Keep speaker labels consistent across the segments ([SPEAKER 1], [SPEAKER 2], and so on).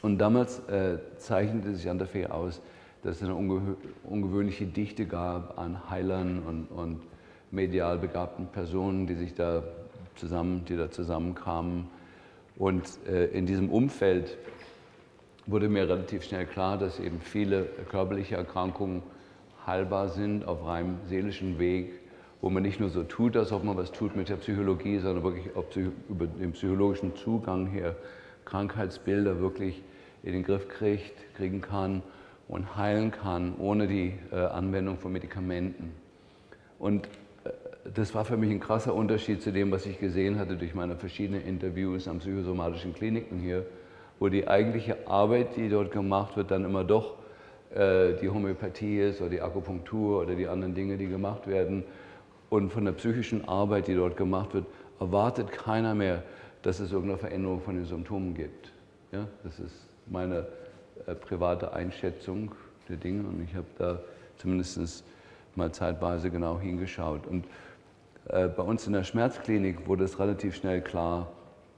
[SPEAKER 1] Und damals zeichnete sich Santa Fe aus, dass es eine ungewöhnliche Dichte gab an Heilern und medial begabten Personen, die da zusammenkamen. Und in diesem Umfeld wurde mir relativ schnell klar, dass eben viele körperliche Erkrankungen heilbar sind auf reinem seelischen Weg, wo man nicht nur so tut, als ob man was tut mit der Psychologie, sondern wirklich über den psychologischen Zugang her Krankheitsbilder wirklich in den Griff kriegen kann und heilen kann, ohne die Anwendung von Medikamenten. Und das war für mich ein krasser Unterschied zu dem, was ich gesehen hatte durch meine verschiedenen Interviews an psychosomatischen Kliniken hier, wo die eigentliche Arbeit, die dort gemacht wird, dann immer doch die Homöopathie ist oder die Akupunktur oder die anderen Dinge, die gemacht werden. Und von der psychischen Arbeit, die dort gemacht wird, erwartet keiner mehr, dass es irgendeine Veränderung von den Symptomen gibt. Ja, das ist meine private Einschätzung der Dinge und ich habe da zumindest mal zeitweise genau hingeschaut. Und bei uns in der Schmerzklinik wurde es relativ schnell klar,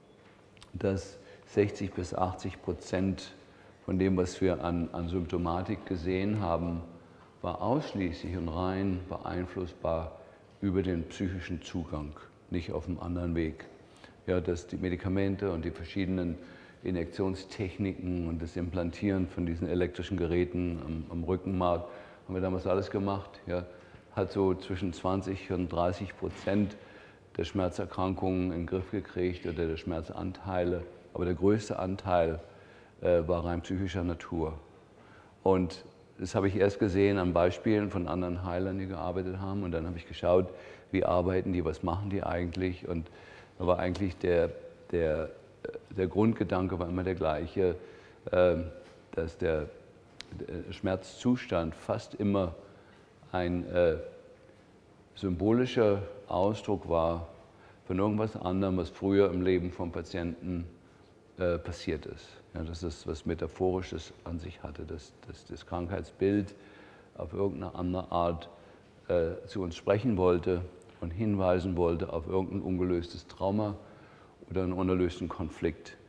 [SPEAKER 1] dass 60 bis 80% von dem, was wir an Symptomatik gesehen haben, war ausschließlich und rein beeinflussbar über den psychischen Zugang, nicht auf einem anderen Weg. Ja, dass die Medikamente und die verschiedenen Injektionstechniken und das Implantieren von diesen elektrischen Geräten am Rückenmark, haben wir damals alles gemacht, ja, hat so zwischen 20 und 30% der Schmerzerkrankungen in den Griff gekriegt oder der Schmerzanteile. Aber der größte Anteil war rein psychischer Natur. Und das habe ich erst gesehen an Beispielen von anderen Heilern, die gearbeitet haben. Und dann habe ich geschaut, wie arbeiten die, was machen die eigentlich. Und da war eigentlich der Grundgedanke war immer der gleiche, dass der Schmerzzustand fast immer ein symbolischer Ausdruck war von irgendwas anderem, was früher im Leben vom Patienten passiert ist. Ja, dass es was Metaphorisches an sich hatte, dass das Krankheitsbild auf irgendeine andere Art zu uns sprechen wollte und hinweisen wollte auf irgendein ungelöstes Trauma oder einen unerlösten Konflikt.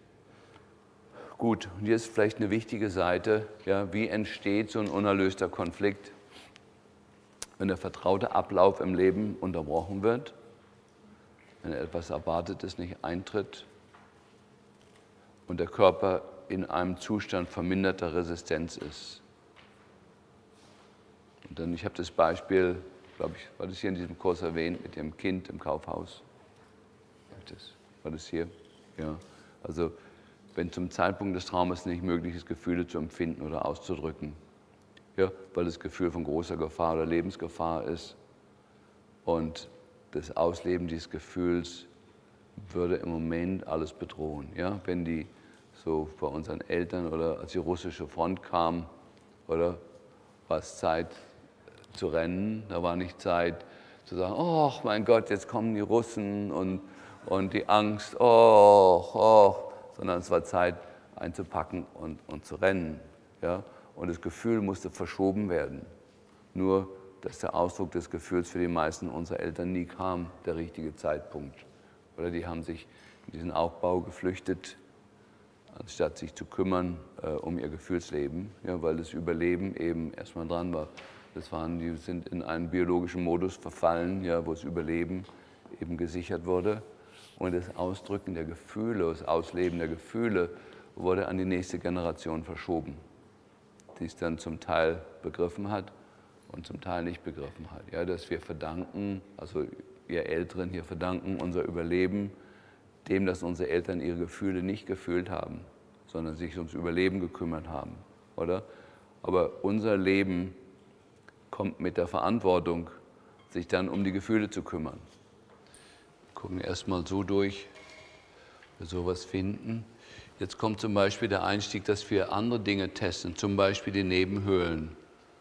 [SPEAKER 1] Gut, und hier ist vielleicht eine wichtige Seite, ja, wie entsteht so ein unerlöster Konflikt, wenn der vertraute Ablauf im Leben unterbrochen wird, wenn etwas Erwartetes nicht eintritt und der Körper in einem Zustand verminderter Resistenz ist. Und dann, ich habe das Beispiel, glaube ich, war das hier in diesem Kurs erwähnt, mit dem Kind im Kaufhaus. War das hier? Ja. Also, wenn zum Zeitpunkt des Traumas nicht möglich ist, Gefühle zu empfinden oder auszudrücken, ja, weil das Gefühl von großer Gefahr oder Lebensgefahr ist und das Ausleben dieses Gefühls würde im Moment alles bedrohen. Ja? Wenn die so bei unseren Eltern oder als die russische Front kam, oder war es Zeit zu rennen, da war nicht Zeit zu sagen, oh mein Gott, jetzt kommen die Russen und die Angst, sondern es war Zeit einzupacken und zu rennen. Ja? Und das Gefühl musste verschoben werden. Nur, dass der Ausdruck des Gefühls für die meisten unserer Eltern nie kam, der richtige Zeitpunkt. Oder die haben sich in diesen Aufbau geflüchtet, anstatt sich zu kümmern um ihr Gefühlsleben, ja, weil das Überleben eben erstmal dran war. Die sind in einen biologischen Modus verfallen, ja, wo das Überleben eben gesichert wurde. Und das Ausdrücken der Gefühle, das Ausleben der Gefühle wurde an die nächste Generation verschoben, die es dann zum Teil begriffen hat und zum Teil nicht begriffen hat. Ja, dass wir verdanken, also wir Älteren hier verdanken unser Überleben dem, dass unsere Eltern ihre Gefühle nicht gefühlt haben, sondern sich ums Überleben gekümmert haben, oder? Aber unser Leben kommt mit der Verantwortung, sich dann um die Gefühle zu kümmern. Wir gucken erstmal so durch, ob wir sowas finden. Jetzt kommt zum Beispiel der Einstieg, dass wir andere Dinge testen, zum Beispiel die Nebenhöhlen.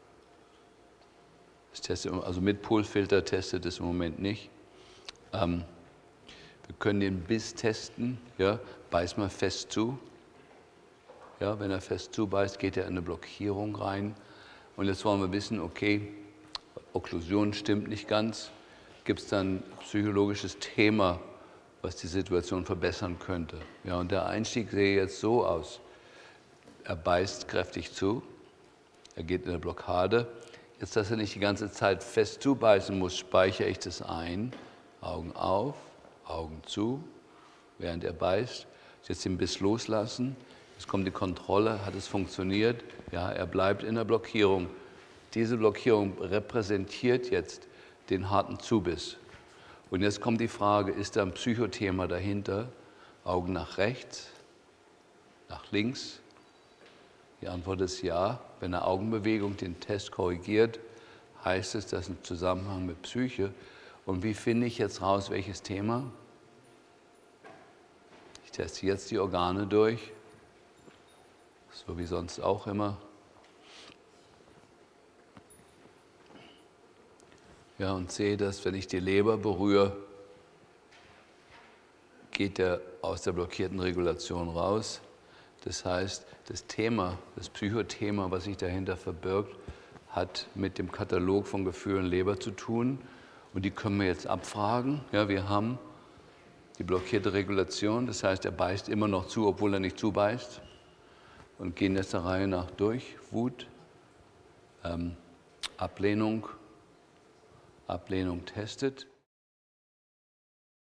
[SPEAKER 1] Das testet, also mit Pulsfilter testet es im Moment nicht. Wir können den Biss testen, ja, beiß mal fest zu. Ja, wenn er fest zubeißt, geht er in eine Blockierung rein. Und jetzt wollen wir wissen, okay, Okklusion stimmt nicht ganz. Gibt es dann ein psychologisches Thema, was die Situation verbessern könnte? Ja, und der Einstieg sehe jetzt so aus. er beißt kräftig zu, er geht in eine Blockade. Jetzt, dass er nicht die ganze Zeit fest zubeißen muss, speichere ich das ein. Augen auf, Augen zu, während er beißt. Jetzt den Biss loslassen. Jetzt kommt die Kontrolle. Hat es funktioniert? Ja, er bleibt in der Blockierung. Diese Blockierung repräsentiert jetzt den harten Zubiss. Und jetzt kommt die Frage, ist da ein Psychothema dahinter? Augen nach rechts, nach links? Die Antwort ist ja. Wenn eine Augenbewegung den Test korrigiert, heißt es, das ist ein Zusammenhang mit Psyche. Und wie finde ich jetzt raus, welches Thema? Ich teste jetzt die Organe durch, so wie sonst auch immer. Ja, und sehe, dass wenn ich die Leber berühre, geht er aus der blockierten Regulation raus. Das heißt, das Thema, das Psychothema, was sich dahinter verbirgt, hat mit dem Katalog von Gefühlen Leber zu tun. Und die können wir jetzt abfragen. Ja, wir haben die blockierte Regulation, das heißt, er beißt immer noch zu, obwohl er nicht zubeißt. Und gehen jetzt der Reihe nach durch. Wut, Ablehnung, Ablehnung testet.